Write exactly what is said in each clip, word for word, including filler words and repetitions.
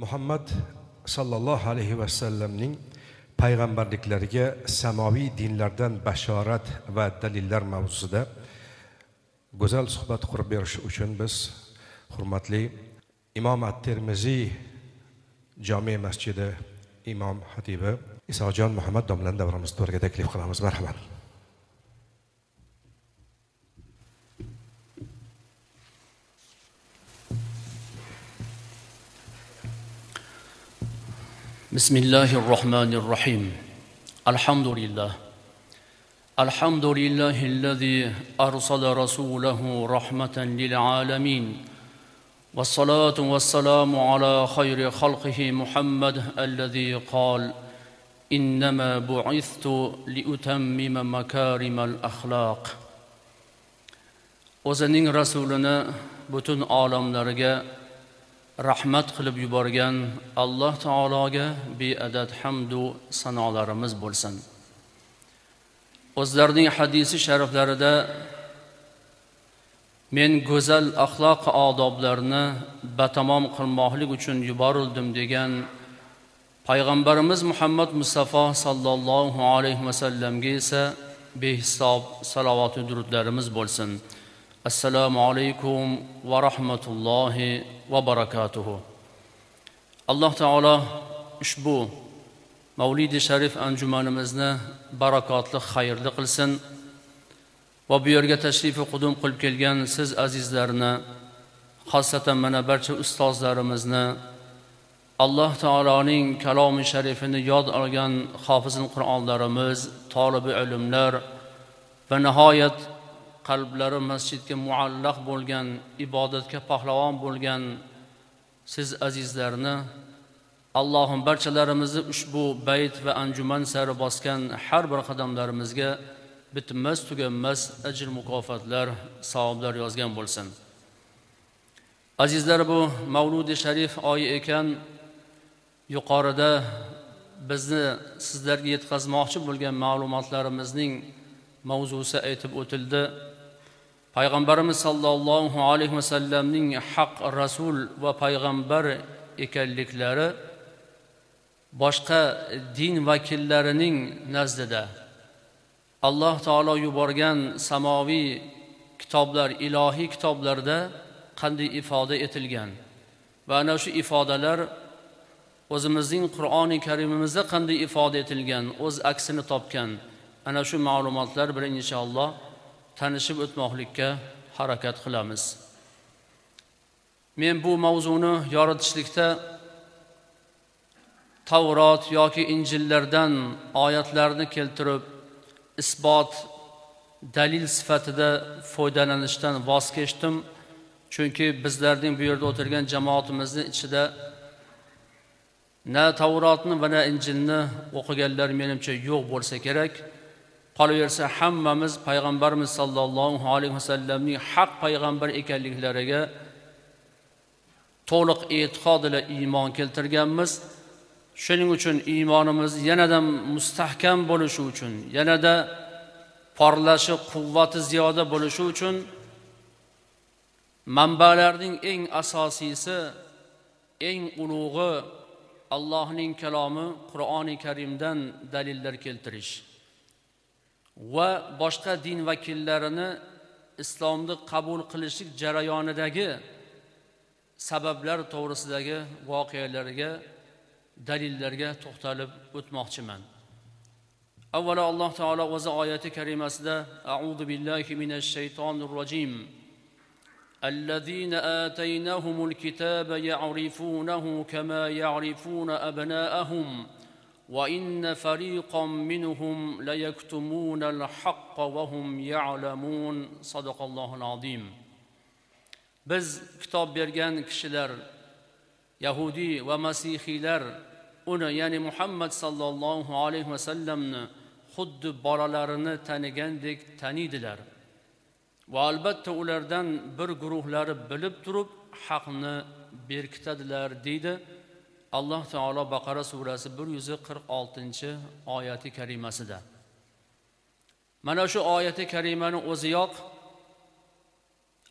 Muhammad sallallohu alayhi va sallamning payg'ambarliklariga samoviy dinlardan bashorat va dalillar mavzusida go'zal suhbat qurib berish uchun biz hurmatli Imom at-Termiziy jome masjidi imom xatibi Isojon Muhammad domlani davramizga to'rga taklif qilamiz. Marhamat. Bismillahirrahmanirrahim. Alhamdulillah. Alhamdulillahillazi arsala rasulahu rahmatan lil alamin. والصلاة والسلام على خير خلقه محمد الذي قال إنما بعثت لأتمم مكارم الأخلاق. O'zining rasulini butun olamlarga rahmat qilib yuborgan Alloh taologa beadad hamd va sanolarimiz bo'lsin. O'zlarining hadisi shariflarida men go'zal axloq odoblarni batamom qilmoqlik uchun yuborildim degan payg'ambarimiz Muhammad Mustafa sallallohu alayhi va sallamga esa behisob salovat va durudlarimiz bo'lsin. Assalomu alaykum va rahmatullohi va barakatuhu. Alloh taolo ushbu Mavlidi sharif anjumanimizni barakotli, xayrli qilsin. Va bu yerga tashrif qudum qilib kelgan siz azizlarni, xosatan mana barcha ustozlarimizni, Alloh taoloning kalomi sharifini yod olgan hofizin Qur'onlarimiz, tolibi ilmlar va nihoyat qalblari masjidga muallaq bo'lgan, ibodatga pahlavon bo'lgan siz azizlarni, Allohim barchalarimizni ushbu bayt va anjuman sari bosgan har bir qadamlarimizga bitmas tuganmas ajr mukofotlar, savoblar yozgan bo'lsin. Azizlar, bu Mavludi sharif oyi ekan, yuqorida bizni sizlarga yetkazmoqchi bo'lgan ma'lumotlarimizning mavzusi aytib o'tildi. Payg'ambarimiz sallallohu alayhi va sallamning haq rasul va payg'ambar ekanliklari boshqa din vakillarining nazdida Alloh taolo yuborgan samoviy kitoblar, ilohiy kitoblarda qanday ifoda etilgan va ana shu ifodalar o'zimizning Qur'oni Karimimizda qanday ifoda etilgan, o'z aksini topgan, ana shu ma'lumotlar bilan inshaalloh tanishib o'tmoqlikka harakat qilamiz. Men bu mavzuni yoritishlikda Tavrot yoki Injillardan oyatlarni keltirib isbot, dalil sifatida foydalanishdan voz kechdim. Chunki bizlarning bu yerda o'tirgan jamoatimizning ichida na Tavrotni va na Injilni o'qiganlar menimcha yo'q bo'lsa kerak. Qolaversa hammamiz payg'ambarimiz sallallohu alayhi va sallamning haq payg'ambar ekanliklariga to'liq e'tiqod bilan iymon keltirganmiz. Shuning uchun iymonimiz yanada mustahkam bo'lishi uchun, yanada porlashi, quvvati ziyoda bo'lishi uchun manbalarning eng asosiysi, eng ulug'i Allohning kalomi Qur'oni Karimdan dalillar keltirish va boshqa din vakillarini islomni qabul qilishlik jarayonidagi sabablar to'g'risidagi voqealarga, dalillarga to'xtalib o'tmoqchiman. Avvalo Alloh taolo o'z oyati karimasida a'udhu billahi minash shaytonir rojim. Allazina ataynahumul kitaba ya'rifunahu kama ya'rifuna abna'ahum wa inna fariqan minhum la yaktumuna al-haqqa wa hum ya'lamun. Sadaqallohul azim. Biz kitob bergan kishilar, Yahudi va Masihiylar uni, ya'ni Muhammad sallallohu alayhi va sallamni xuddi bolalarini tanigandek taniydilar. Va albatta ulardan bir guruhlari bilib turib haqni berkitadilar deydi Alloh taolo Baqara surasi bir yuz qirq oltinchi oyati karimasida. Mana shu oyati karimani o'ziyoq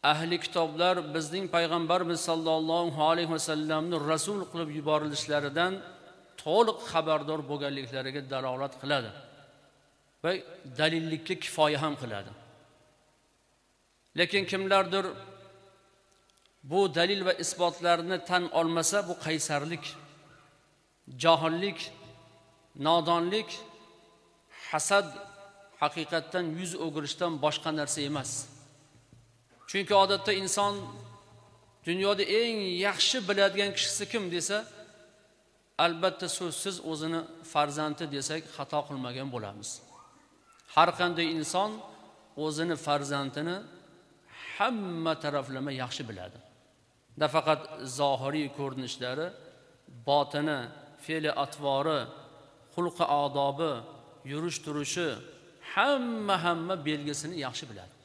ahli kitoblar bizning payg'ambarimiz sollallohu alayhi vasallamni rasul qilib yuborilishlaridan to'liq xabardor bo'lganliklariga dalolat qiladi va dalillikka kifoya ham qiladi. Lekin kimlardir bu dalil va isbotlarni tan olmasa, bu qaysarlik, johillik, nodonlik, hasad, haqiqatdan yuz o'girishdan boshqa narsa emas. Chunki odatda inson dunyoda eng yaxshi biladigan kishisi kim desa, albatta so'zsiz o'zini farzandi desak xato qilmagan bo'lamiz. Har qanday inson o'zini farzandini hamma taraflama yaxshi biladi. Nafaqat zohiriy ko'rinishlari, botini, fe'li atvori, xulqi odobi, yurish turishi, hamma hamma belgisini yaxshi biladi.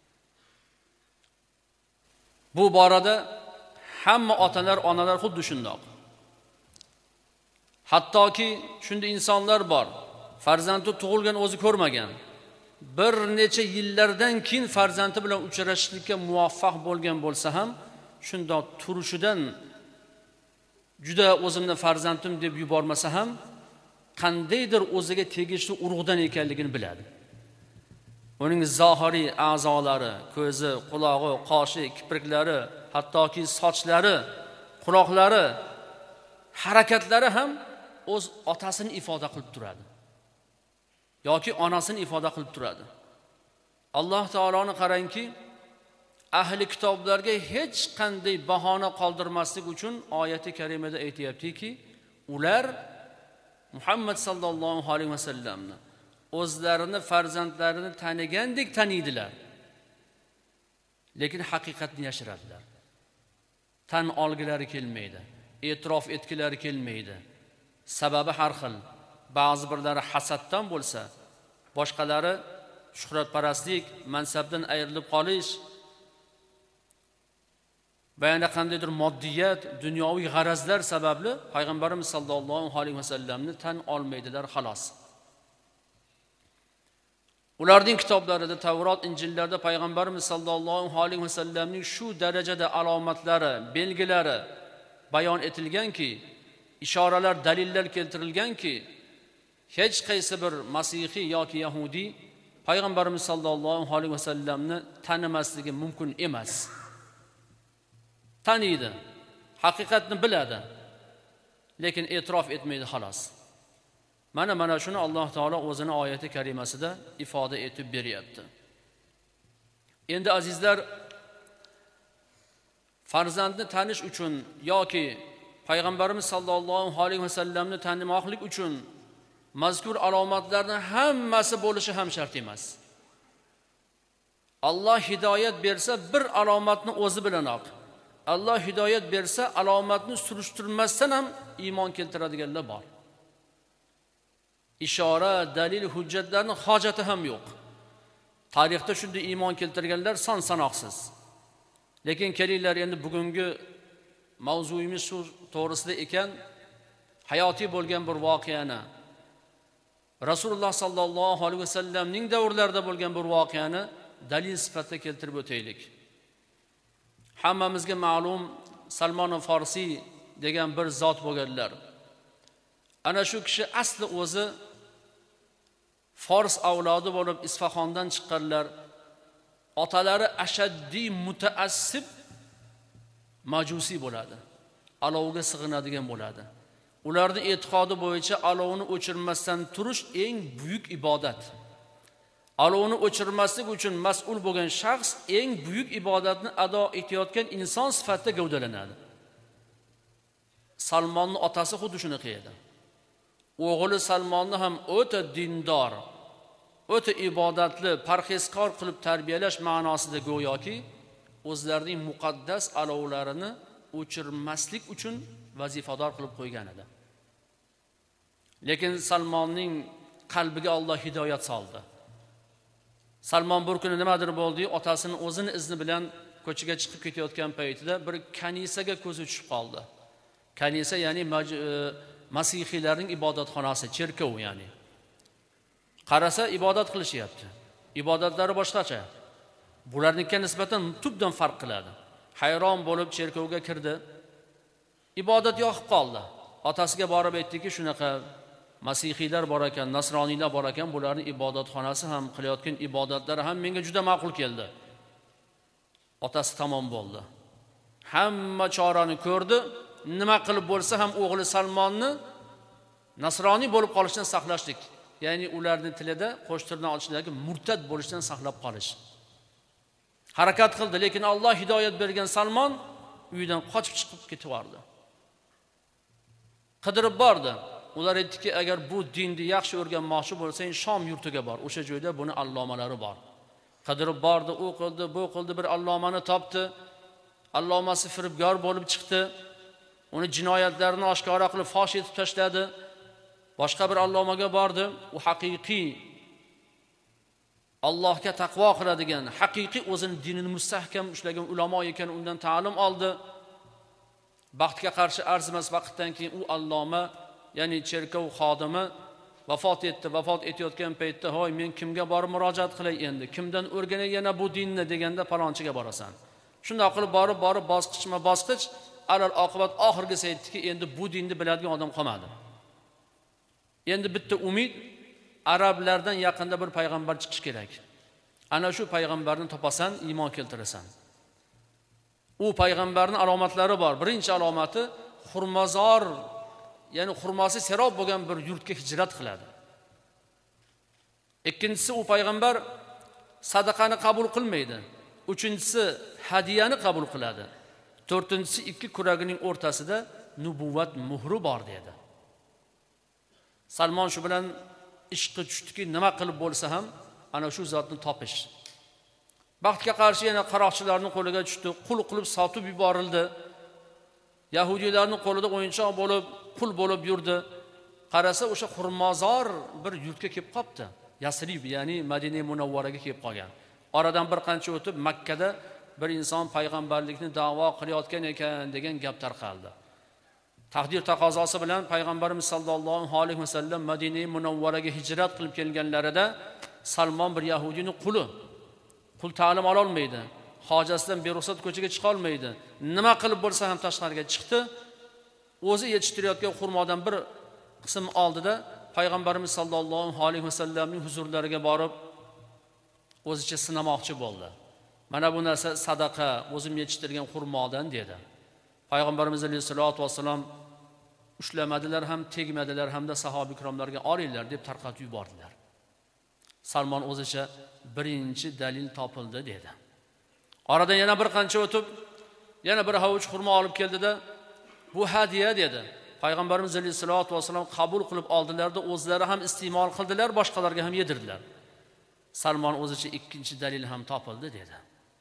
Bu borada hamma otalar, onalar xuddi shundoq. Hattoki shunday insonlar bor, farzandi tug'ilgan o'zi ko'rmagan. Bir necha yillardan keyin farzandi bilan uchrashishlikka muvaffaq bo'lgan bo'lsa ham, shundoq turishidan juda o'zimni farzandim deb yubormasa ham, qandaydir o'ziga tegishli urug'dan ekanligini biladi. Uning zohiriy a'zolari, ko'zi, qulog'i, qoshi, kipriklari, hattoki sochlari, quloqlari, harakatlari ham o'z otasini ifoda qilib turadi yoki onasini ifoda qilib turadi. Alloh taoloni qarangki, ahli kitoblarga hech qanday bahona qoldirmaslik uchun oyati karimada aytayaptiki, ular Muhammad sallallohu alayhi vasallamni o'zlarini farzandlarini tanigandek taniydilar. Lekin haqiqatni yashiradilar. Tan olgilari kelmaydi, e'tirof etgilari kelmaydi. Sababi har xil. Ba'zi birlari hasaddan bo'lsa, boshqalari shuhratparastlik, mansabdan ayrilib qolish, va yana qandaydir moddiyat, dunyoviy g'arazlar sababli payg'ambarimiz sollallohu alayhi vasallamni tan olmaydilar xolos. Ularning kitoblarida, Tavrot, Injillarda payg'ambarimiz sollallohu alayhi vasallamning shu darajada alomatlari, belgilari bayon etilganki, ishoralar, dalillar keltirilganki, hech qaysi bir masihiy yoki yahudiy payg'ambarimiz sollallohu alayhi vasallamni tanimasligi mumkin emas. Taniydi, haqiqatni biladi, lekin e'tirof etmaydi xolos. Mana mana shuni Alloh taolo o'zini oyati karimasida ifoda etib beryapti. Endi azizlar, farzandni tanish uchun yoki payg'ambarimiz sollallohu alayhi vasallamni tanimoqlik uchun mazkur alomatlarning hammasi bo'lishi ham shart emas. Alloh hidoyat bersa, bir alomatni o'zi bilanoq, Alloh hidoyat bersa, alomatni surishtirmasdan ham iymon keltiradiganlar bor. Ishora, dalil, hujjatlarning hojati ham yo'q. Tarixda shunday iymon keltirganlar son sanoqsiz. Lekin kelinglar, endi bugungi mavzuyimiz shu to'g'risida ekan, hayotiy bo'lgan bir voqeani, Rasululloh sallallohu alayhi vasallamning davrlarida bo'lgan bir voqeani dalil sifatida keltirib o'taylik. Hammamizga ma'lum, Salmon Farsiy degan bir zot bo'lganlar. Ana shu kishi asli o'zi Fors avlodi bo'lib Isfahondan chiqqanlar. Otalari ashaddiy mutaassib majusi bo'ladi. Alovga sig'inadigan bo'ladi. Ularning e'tiqodi bo'yicha alovni o'chirmasdan turish eng buyuk ibodat. Alovni o'chirmaslik uchun mas'ul bo'lgan shaxs eng buyuk ibodatni ado etayotgan inson sifatida gavdalanadi. Salmonning otasi xuddi shunaqa edi. O'g'li Salmonni ham o'ta dindor, o'ta ibodatli, parhezkor qilib tarbiyalash ma'nosida go'yoki o'zlarining muqaddas alovlarini o'chirmaslik uchun vazifador qilib qo'ygan edi. Lekin Salmonning qalbiga Alloh hidoyat soldi. Salmon bir kuni nimadir bo'ldi, otasini o'zini izni bilan ko'chaga chiqib ketayotgan paytida bir kanisaga ko'zi tushib qoldi. Kanisa ya'ni masihiylarning ibodatxonasi, cherkov ya'ni. Qarasa ibodat qilishyapti. Ibodatlari boshqacha. bularnikiga nisbatan tubdan farq qiladi. Hayron bo'lib cherkovga kirdi. Ibodat yoqib qoldi. Otasiga borib aytdiki, shunaqa masihiylar bor ekan, nasroniylar bor ekan, bularning ibodatxonasi ham qilayotgan ibodatlari ham menga juda ma'qul keldi. Otasi tamom bo'ldi. Hamma chorani ko'rdi. Nima qilib bo'lsa ham o'g'li Salmonni nasroniy bo'lib qolishdan saqlashlik, ya'ni ularning tilida qo'shtirnoq ichidagi murtad bo'lishdan saqlab qolish. Harakat qildi, lekin Alloh hidoyat bergan Salmon uydan qochib chiqib ketaverdi. Qidirib bordi. Ular aytdiki, agar bu dinni yaxshi o'rganmoqchi bo'lsang, Shom yurtiga bor. O'sha joyda buni allomalari bor. Qidirib bordi, u qildi, bu qildi, bir allomani topdi. Allomasi firibgar bo'lib chiqdi. Uni jinoyatlarini oshkora qilib fosh etib tashladi. Boshqa bir allomaga bordi. U haqiqiy Allohga taqvo qiladigan, haqiqiy o'zining dinini mustahkam ushlagan ulamo ekan, undan ta'lim oldi. Baxtga qarshi arzimas vaqtdan keyin u alloma, ya'ni cherkov xodimi vafot etdi. Vafot etayotgan paytda, "Hoy, men kimga borib murojaat qilay endi? Kimdan o'rganay yana bu dinni?" deganda palonchiga borasan. Shunday qilib borib, borib bosqichma-bosqich alal oqibat oxirgisi aytdiki, endi bu dinni biladigan odam qolmadi. Endi bitta umid, arablardan yaqinda bir payg'ambar chiqish kerak. Ana shu payg'ambarni topasan, iymon keltirasan. U payg'ambarning alomatlari bor. Birinchi alomati xurmozor, ya'ni xurmosi serob bo'lgan bir yurtga hijrat qiladi. Ikkinchisi, u payg'ambar sadaqani qabul qilmaydi. Uchinchisi, hadiyani qabul qiladi. To'rtinchisi, ikki kuragining o'rtasida nubuvat muhri bor dedi. Salmon shu bilan ishqi tushdiki, nima qilib bo'lsa ham ana shu zotni topish. Baxtga qarshi yana qaroqchilarning qo'liga tushdi, qul qilib sotib yuborildi. Yahudiylarning qo'lida o'yinchoq bo'lib, qul bo'lib yurdi. Qarasa o'sha xurmozor bir yurtga kelib qopti. Yasrib, ya'ni Madina Munawvaraga kelib qolgan. Oradan bir qancha o'tib Makkada bir inson payg'ambarlikni da'vo qilayotgan ekan degan gap tarqaldi. Taqdir taqozosi bilan payg'ambarimiz sollallohu alayhi vasallam Madina Munawvaraga hijrat qilib kelganlarida Salmon bir yahudiyning quli. Qul ta'lim ola olmaydi. Hojasidan beruxsat ko'chaga chiqa olmaydi. Nima qilib bo'lsa ham tashqariga chiqdi. O'zi yetishtirayotgan xurmodan bir qism oldida payg'ambarimiz sollallohu alayhi vasallamning huzurlariga borib o'zicha sinamoqchi bo'ldi. Mana bu narsa sadaqa, o'zim yetishtirgan xurmodan dedi. Payg'ambarimiz sollallohu alayhi vasallam ushlamadilar ham, tegmadilar hamda sahoba ikromlarga olinglar deb tarqatib yubordilar. Salmon o'zicha birinchi dalil topildi dedi. Oradan yana bir qancha o'tib, yana bir havuch xurmo olib keldida, bu hadiya dedi. Payg'ambarimiz sollallohu alayhi vasallam qabul qilib oldilarda, o'zlari ham iste'mol qildilar, boshqalarga ham yedirdilar. Salmon o'zicha ikkinchi dalil ham topildi dedi.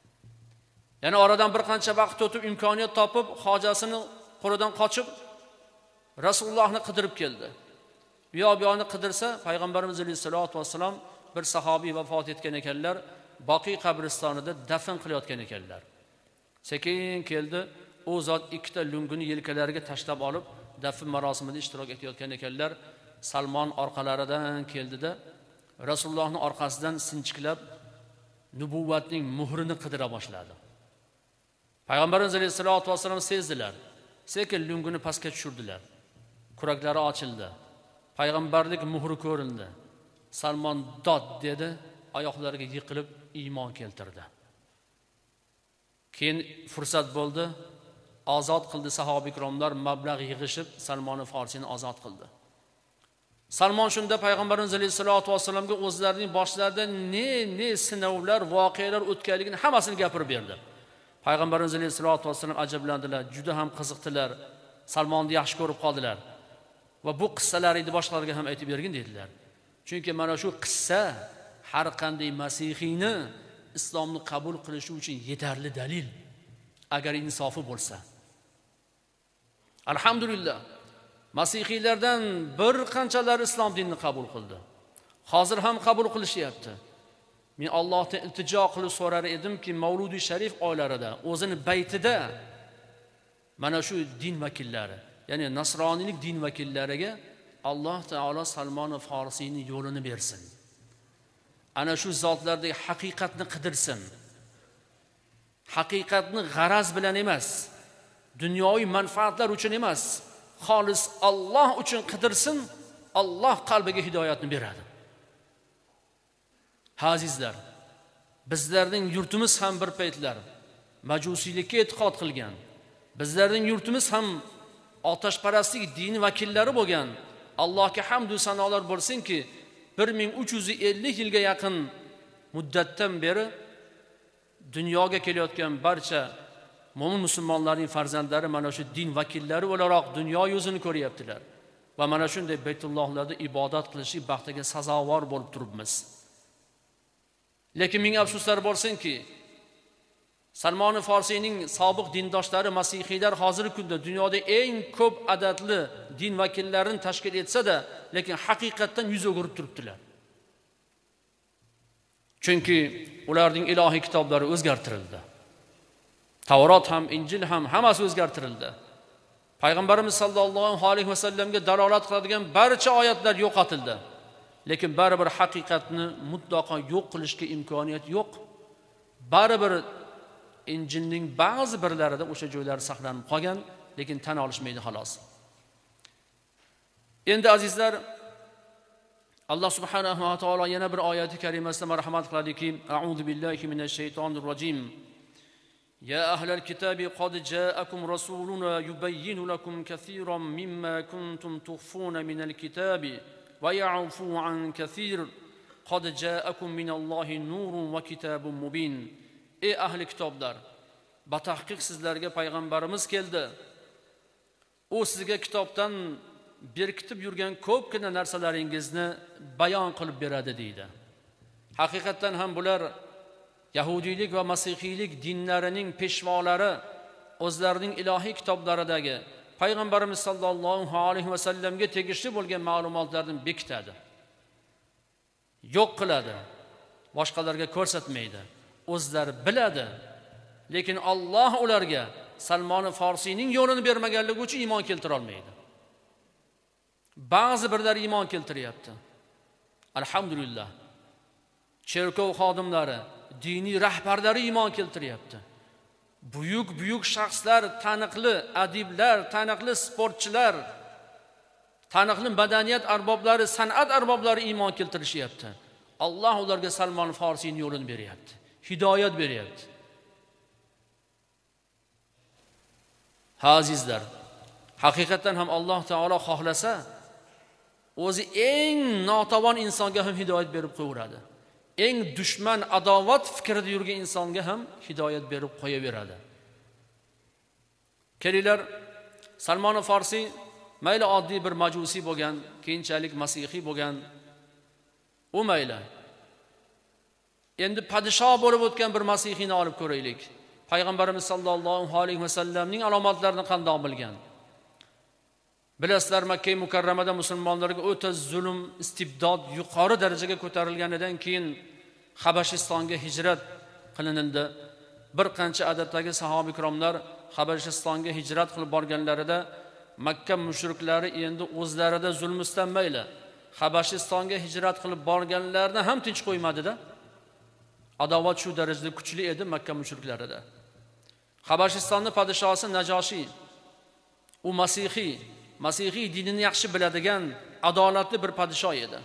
Yana oradan bir qancha vaqt o'tib, imkoniyat topib, hojasini qo'lidan qochib Rasulullohni qidirib keldi. Bu yoq bu yoqni qidirsa, payg'ambarimiz sollallohu alayhi vasallam bir sahobiy vafot etgan ekanlar, Boqiy qabristonida dafn qilayotgan ekanlar. Sekin keldi, u zot ikkita lungini yelkalariga tashlab olib, dafn marosimida ishtirok etayotgan ekanlar. Salmon orqalaridan keldida Rasulullohning orqasidan sinchiklab nubuvatning muhrini qidira boshladi. Payg'ambarimiz sollallohu alayhi vasallam sezdilar. Sekin lungini pastga tushirdilar. Kuraklari ochildi. Payg'ambarlik muhri ko'rindi. Salmon dod dedi, oyoqlariga yiqilib iymon keltirdi. Keyin fursat bo'ldi, ozod qildi sahoba ikromlar, mablag' yig'ishib Salmon Forsini ozod qildi. Salmon shunda payg'ambarimiz sollallohu alayhi vasallamga o'zlarining boshlarida ne ne sinovlar, voqealar o'tganligini hammasini gapirib berdi. Payg'ambarimiz sollallohu alayhi vasallam ajablandilar, juda ham qiziqdilar. Salmonni yaxshi ko'rib qoldilar. Va bu qissalarni boshqalarga ham aytib bergin dedilar. Chunki mana shu qissa har qanday masihiyni islomni qabul qilishi uchun yetarli dalil, agar insofi bo'lsa. Alhamdulillah, masihiylardan bir qanchalar islom dinini qabul qildi. Hozir ham qabul qilishyapti. Men Allohdan iltijo qilib so'rar edimki, Mavludi Sharif oylarida, o'zini baytida mana shu din vakillari, ya'ni nasroniylik din vakillariga Alloh taolo Salmon Forsiyning yo'lini bersin. Ana shu zotlardagi haqiqatni qidirsin. haqiqatni g'araz bilan emas, dunyoviy manfaatlar uchun emas, xolis Alloh uchun qidirsin, Alloh qalbiga hidoyatni beradi. Azizlar, bizlarning yurtimiz ham bir paytlar majusiylikka e'tiqod qilgan, bizlarning yurtimiz ham otashparastlik dini vakillari bo'lgan. Allohga hamd va sanolar bo'lsinki, bir ming uch yuz ellik yilga yaqin muddatdan beri dunyoga kelayotgan barcha mo'min musulmonlarning farzandlari mana shu din vakillari o'laroq dunyo yuzini ko'ryaptilar va mana shunday Baytullohlarda ibodat qilishlik baxtiga sazovor bo'lib turibmiz. Lekin ming afsuslar bo'lsinki, Salmon Forsiyning sobiq dindoshlari masihiylar hozirgi kunda dunyoda eng ko'p adadli din vakillarini tashkil etsa-da, lekin haqiqatdan yuz o'girib turibdilar. Chunki ularning ilohiy kitoblari o'zgartirildi. Tavrot ham, Injil ham hammasi o'zgartirildi. Payg'ambarimiz sollallohu alayhi vasallamga dalolat qiladigan barcha oyatlar yo'qotildi. Lekin baribir haqiqatni mutlaqo yo'q qilishga imkoniyat yo'q. Baribir Injilning ba'zi birlarida o'sha joylar saqlanib qolgan, lekin tan olishmaydi xolos. Endi azizlar, Alloh subhanahu va taolo yana bir oyati karimasida marhamat qiladiki, a'udhu billahi minash shaytonir rojim. Ya ahlal kitabi qad ja'akum rasuluna yubayyinu lakum katiran mimma kuntum tukhfuna minal kitabi va ya'fu an katir. Qad ja'akum minallohi nurun va kitabun mubin. Ey ahli kitoblar, batahqiq sizlarga payg'ambarimiz keldi. U sizga kitobdan berkitib yurgan ko'pgina narsalaringizni bayon qilib beradi deydi. Haqiqatan ham bular yahudiylik va masihiylik dinlarining peshvolari o'zlarining ilohiy kitoblaridagi payg'ambarimiz sollallohu alayhi vasallamga tegishli bo'lgan ma'lumotlarni bekitadi, yo'q qiladi, boshqalarga ko'rsatmaydi. O'zlari biladi, lekin Alloh ularga Salmon Forsiyning yo'lini bermaganligi uchun iymon keltira olmaydi. Ba'zi birlar iymon keltiryapti. Alhamdulillah. Cherkov xodimlari, diniy rahbarlari iymon keltiryapti. Buyuk-buyuk shaxslar, taniqli adiblar, taniqli sportchilar, taniqli madaniyat arboblari, san'at arboblari iymon keltirishyapti. Alloh ularga Salmon Forsiyning yo'lini beryapti, hidoyat beryapti. Azizlar, haqiqatan ham Alloh taolo xohlasa, o'zi eng notavon insonga ham hidoyat berib qo'yadi. Eng dushman, adovat fikrida yurgan insonga ham hidoyat berib qo'yaveradi. Kelinglar, Salmon Forsiy mayli oddiy bir majusiy bo'lgan, keyinchalik masihiy bo'lgan, u mayli. Endi podshoh bo'lib o'tgan bir masihiyni olib ko'raylik. Payg'ambarimiz sollallohu alayhi vasallamning alomatlarini qandoq bilgan? Bilasizlar, Makka mukarramada musulmonlarga o'ta zulm, istibdod yuqori darajaga ko'tarilganidan keyin Habashistonga hijrat qilinildi. Bir qancha adatdagi sahoba ikromlar Habashistonga hijrat qilib borganlarida Makka mushriklari endi o'zlarida zulm istamayli, Habashistonga hijrat qilib borganlarni ham tinch qo'ymadi-da. Adovat shu darajada kuchli edi Makka mushriklarida. Habashistonning podshosi Najoshiy, u masihiy, masihiy dinini yaxshi biladigan, adolatli bir podshoh edi.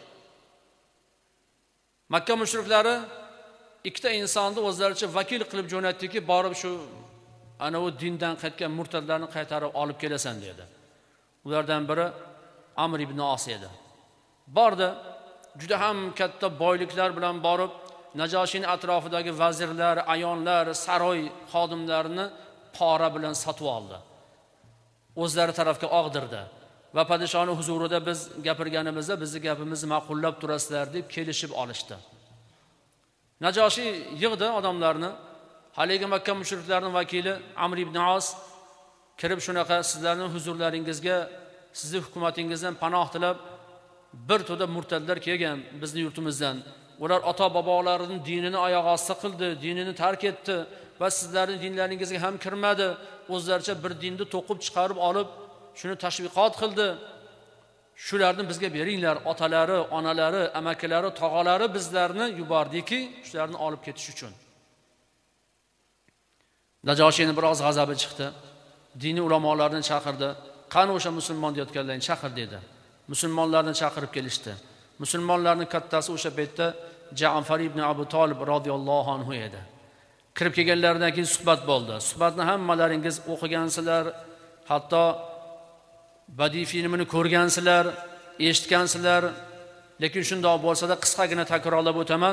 Makka mushriklari ikkita insonni o'zlaricha vakil qilib jo'natdiki, borib shu ana u dindan qaytgan murtadlarni qaytarib olib kelasan dedi. Ulardan biri Amr ibn Os edi. Bordi, juda ham katta boyliklar bilan borib Najoshining atrofidagi vazirlar, ayonlar, saroy xodimlarini pora bilan sotib oldi. O'zlari tarafga og'dirdi va podshoning huzurida biz gapirganimizda bizni gapimizni ma'qullab turasizlar deb kelishib olishdi. Najoshiy yig'di odamlarni. Haligi Makka mushriklarining vakili Amr ibn Os kirib shunaqa sizlarning huzurlaringizga, sizning hukumatingizdan panoh tilab, bir to'da murtadlar kelgan bizning yurtimizdan. Ular ota bobolarining dinini oyoq osti qildi, dinini tark etdi va sizlarning dinlaringizga ham kirmadi. O'zlaricha bir dinni to'qib chiqarib olib, shuni tashviqot qildi. Shularni bizga beringlar, otalari, onalari, amakilari, tog'alari bizlarni yubordiki, shularni olib ketish uchun. Najoshiyning biroz g'azabi chiqdi. Diniy ulamolarni chaqirdi. Qani o'sha musulmon deyotganlarni chaqir dedi. Musulmonlarni chaqirib kelishdi. Musulmonlarning kattasi o'sha paytda Ja'far ibn Abu Talib radhiyallohu anhu edi. Kirib kelganlaridan keyin suhbat bo'ldi. Suhbatni hammalaringiz o'qigansizlar, hatto badiiy filmini ko'rgansizlar, eshitgansizlar, lekin shundoq bo'lsa-da qisqagina takrorlab o'taman,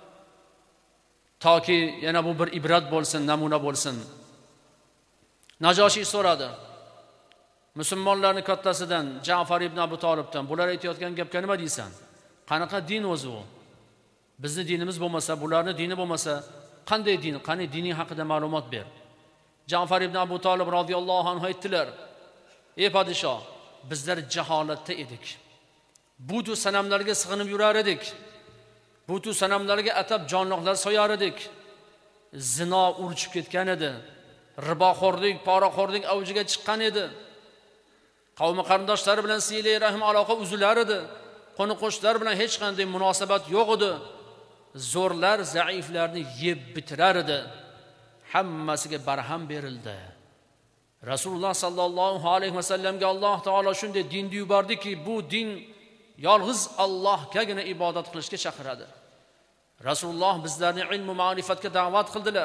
toki yana bu bir ibrat bo'lsin, namuna bo'lsin. Najoshiy so'radi musulmonlarning kattasidan, Ja'far ibn Abu Talibdan, bular aytayotgan gapga nima deysan? Qanaqa din o'zi u? Bizning dinimiz bo'lmasa, bularning dini bo'lmasa, qanday din, qani dini haqida ma'lumot ber. Ja'far ibn Abu Talib radhiyallohu anhu aytdilar: "Ey podshoh, bizlar jaholatda edik. Butu sanamlarga sig'inib yurar edik. Butu sanamlarga atab jonliqlar so'yar edik. Zino urchib ketgan edi. Riboxo'rlik, poraxo'rlik avjiga chiqqan edi. Qavmi qarindoshlari bilan silay rahim aloqa uzilar edi. Qo'ni-qo'shnilar bilan hech qanday munosabat yo'q edi. Zo'rlar zaiflarni yeb bitirar edi. Hammasiga barham berildi. Rasululloh sallallohu alayhi vasallamga Alloh taolo shunday dinni yubordiki, bu din yolg'iz Allohgagina ibodat qilishga chaqiradi. Rasululloh bizlarni ilm va ma'rifatga da'vat qildilar.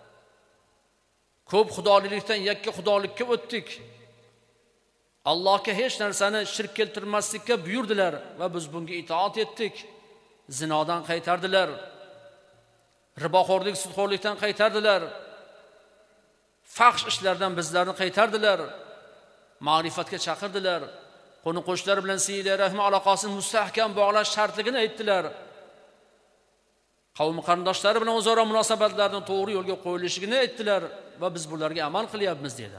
Ko'p xudolilikdan yakka xudolikka o'tdik. Allohga hech narsani shirk keltirmaslikka buyurdilar va biz bunga itoat etdik. Zinodan qaytardilar. Riboxo'rlik, sudxo'rlikdan qaytardilar. Fahsh ishlardan bizlarni qaytardilar. Ma'rifatga chaqirdilar. Qo'ni-qo'shnilar bilan silay rahim aloqasini mustahkam bog'lash shartligini aytdilar. Qavm qarindoshlari bilan o'zaro munosabatlarni to'g'ri yo'lga qo'yilishini aytdilar va biz bularga amal qilyapmiz dedi.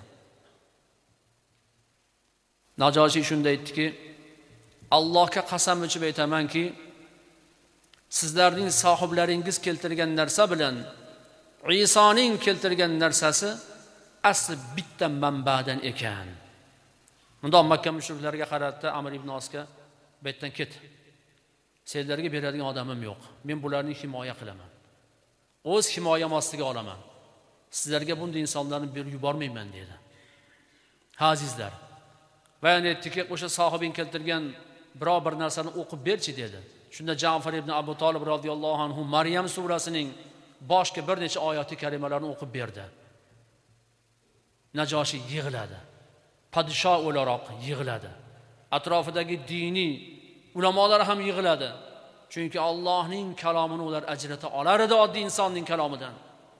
Najoshiy shunday aytdiki, Allohga qasam ichib aytamanki, sizlarning sohiblaringiz keltirgan narsa bilan Isoning keltirgan narsasi asli bitta manbadan ekan. Bundoq Makka mushriklarga qaratdi Amr ibn Osga, "Bu yerdan ket. Senlarga beradigan odamim yo'q. Men bularni himoya qilaman. O'z himoyam ostiga olaman. Sizlarga bunday insonlarni berib yubormayman" dedi. Azizlar, va yana aytdiki, o'sha sohibing keltirgan biror bir narsani o'qib berchi dedi. Shunda Ja'far ibn Abu Talib radhiyallohu anhu Maryam surasining boshqa bir necha oyati karimalarni o'qib berdi. Najoshiy yig'ladi. Podshoh o'laroq yig'ladi. Atrofidagi diniy ulamolar ham yig'ladi. Chunki Allohning kalomini ular ajrata olar edi oddiy insonning kalomidan.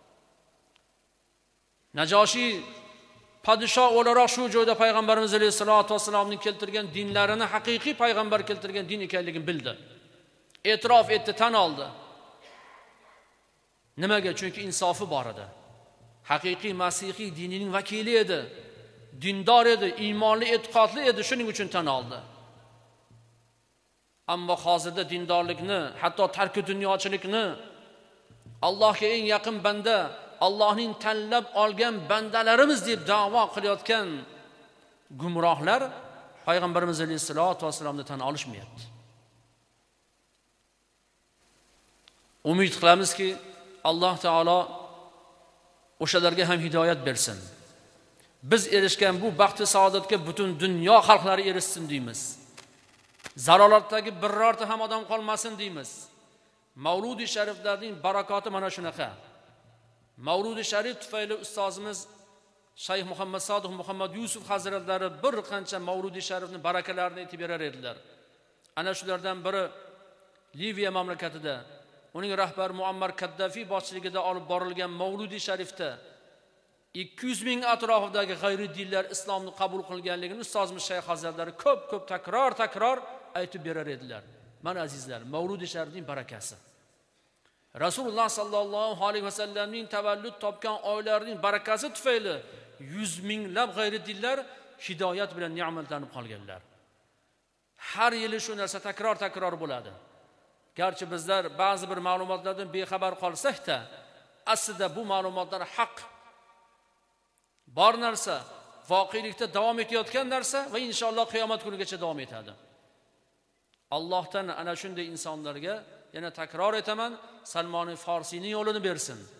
Najoshiy podshoh o'laroq shu joyda payg'ambarimiz alayhisolatu vasallamning keltirgan dinlarini haqiqiy payg'ambar keltirgan din ekanligini bildi. E'tirof etdi, tan oldi. Nimaga? Chunki insofi bor edi. Haqiqiy masihiy dinining vakili edi. Dindor edi, iymonli, e'tiqodli edi, shuning uchun tan oldi. Ammo hozirda dindorlikni, hatto tarki dunyochilikni, Allohga eng yaqin banda, Allohning tanlab olgan bandalarimiz deb da'vo qilayotgan gumrohlar payg'ambarimiz alayhisolatu vasallamni tan olishmayapti. Umid qilamizki, Alloh taolo o'shalarga ham hidoyat bersin. Biz erishgan bu baxtli saodatga butun dunyo xalqlari erishsin deymiz. Zalolatdagi birorta ham odam qolmasin deymiz. Mavludi shariflarning barakoti mana shunaqa. Mavludi sharif tufayli ustozimiz Shayx Muhammad Sodiq Muhammad Yusuf hazratlari bir qancha Mavludi sharifni barakalarini aytib berar edilar. Ana shulardan biri Liviya mamlakatida uning rahbari Muammar Kaddafi boshchiligida olib borilgan Mavludi sharifda ikki yuz ming atrofidagi g'ayri dinlar islomni qabul qilganligini ustozimiz Shayx hazratlari ko'p-ko'p takror-takror aytib berar edilar. Mana azizlar, Mavludi sharifning barakasi. Rasululloh sallallohu alayhi vasallamning tavallud topgan oylarning barakasi tufayli yuz minglab g'ayri dinlar hidoyat bilan ne'matlanib qolganlar. Har yili shu narsa takror-takror bo'ladi. Garchi bizlar ba'zi bir ma'lumotlardan bexabar qolsak-da, aslida bu ma'lumotlar haq. Bor narsa, voqelikda davom etayotgan narsa va inshaalloh qiyomat kunigacha davom etadi. Allohdan ana shunday insonlarga yana takror etaman, Salmon Forsiyning yo'lini bersin.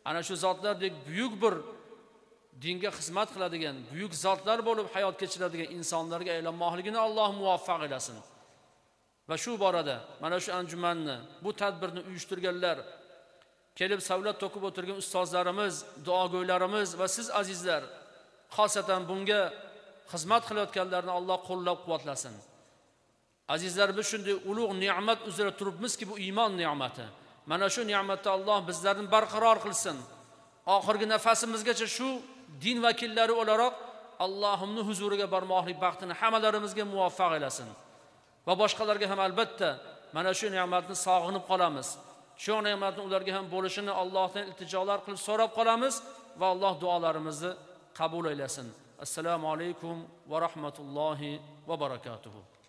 ana shu zotlardek buyuk bir dinga xizmat qiladigan, buyuk zotlar bo'lib hayot kechiradigan insonlarga aylanmoqligini Alloh muvaffaq etasin. Va shu borada mana shu anjumanni, bu tadbirni uyushtirganlar, kelib savlat to'kib o'tirgan ustozlarimiz, duogo'ylarimiz va siz azizlar, xosatan bunga xizmat qilayotganlarni Alloh qo'llab-quvvatlasin. Azizlar, biz shunday ulug' ne'mat uzra turibmizki, bu iymon ne'mati. Mana shu ne'matni Alloh bizlarni barqaror qilsin. Oxirgi nafasimizgacha shu din vakillari o'laroq Allohimning huzuriga bormoqlik baxtini hammalarimizga muvaffaq etasin. Va boshqalarga ham albatta mana shu ne'matni sog'inib qolamiz. Shu ne'matni ularga ham bo'lishini Allohdan iltijolar qilib so'rab qolamiz va Alloh duolarimizni qabul aylasin. Assalomu alaykum va rahmatullohi va barakatuh.